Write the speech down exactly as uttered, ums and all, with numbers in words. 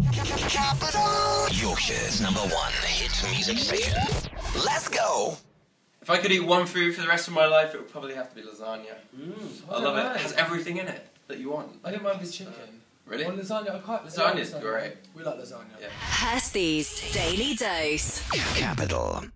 Capital. Yorkshire's number one hit music station. Let's go. If I could eat one food for the rest of my life, it would probably have to be lasagna. Mm, I, I love it. It has everything in it that you want. I don't mind with chicken. Uh, really? Well, lasagna, I quite Lasagna's like lasagna. great. We like lasagna. Yeah. Hursty's Daily Dose. Capital.